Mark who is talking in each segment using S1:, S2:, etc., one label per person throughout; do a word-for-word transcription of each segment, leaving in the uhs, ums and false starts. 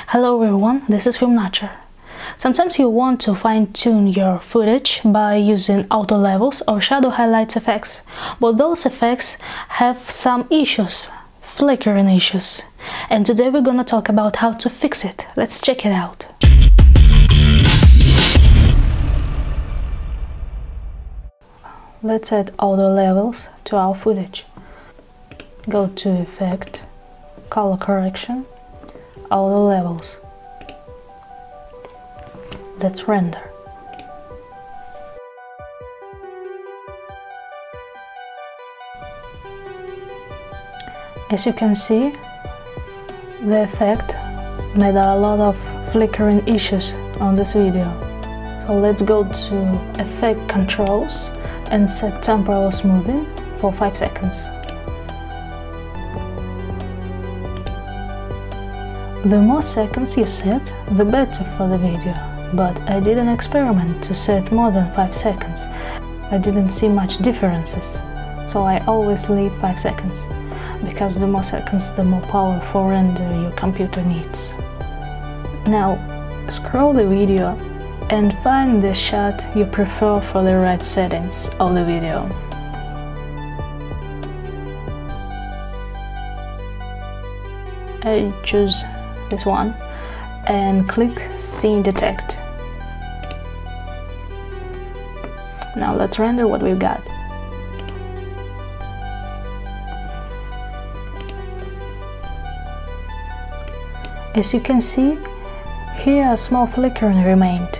S1: Hello everyone, this is FilmNatcher. Sometimes you want to fine-tune your footage by using auto levels or shadow highlights effects, but those effects have some issues, flickering issues. And today we're gonna talk about how to fix it. Let's check it out. Let's add auto levels to our footage. Go to Effect, Color Correction, Auto Levels. Let's render. As you can see, the effect made a lot of flickering issues on this video. So let's go to Effect Controls and set Temporal Smoothing for five seconds. The more seconds you set, the better for the video, but I did an experiment to set more than five seconds. I didn't see much differences, so I always leave five seconds, because the more seconds, the more powerful render your computer needs. Now, scroll the video and find the shot you prefer for the right settings of the video. I choose this one and click Scene Detect. Now let's render what we've got. As you can see, here a small flickering remained.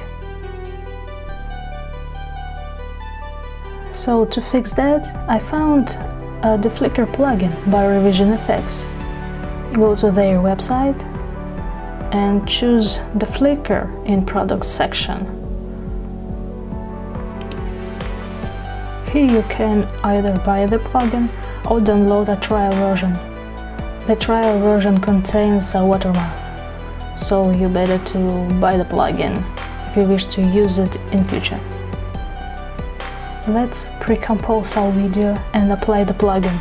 S1: So to fix that, I found uh, the Flicker plugin by Revision Effects. Go to their website and choose the Flicker in Products section. Here you can either buy the plugin or download a trial version. The trial version contains a watermark, so you better to buy the plugin if you wish to use it in future. Let's pre-compose our video and apply the plugin.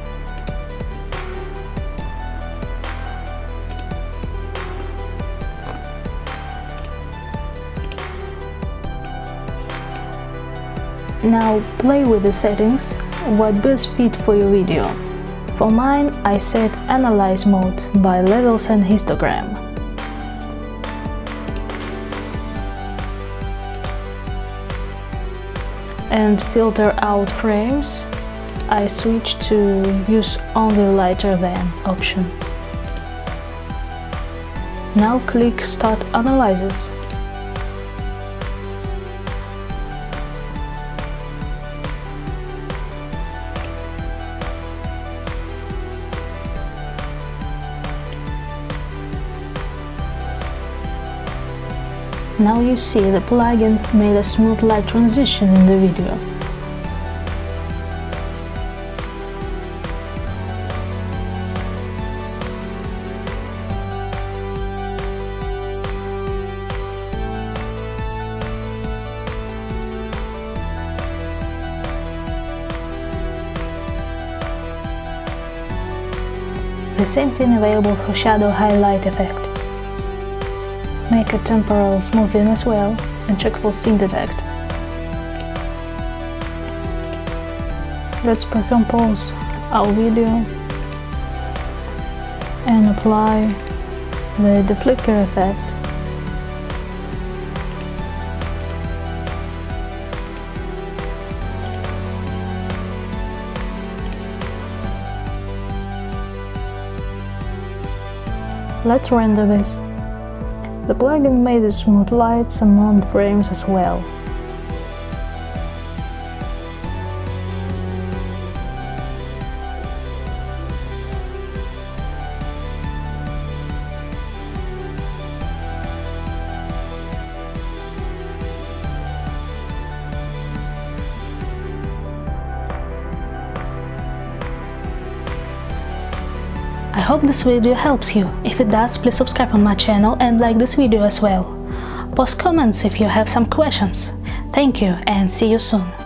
S1: Now play with the settings, what best fit for your video. For mine, I set Analyze mode by Levels and Histogram. And filter out frames, I switch to use only lighter than option. Now click Start Analysis. Now you see the plugin made a smooth light transition in the video. The same thing available for Shadow Highlight effect. Make a temporal smoothing as well and check for Scene Detect. Let's pre-compose our video and apply the, the flicker effect. Let's render this. The plugin made smooth lights among frames as well. I hope this video helps you. If it does, please subscribe on my channel and like this video as well. Post comments if you have some questions. Thank you and see you soon.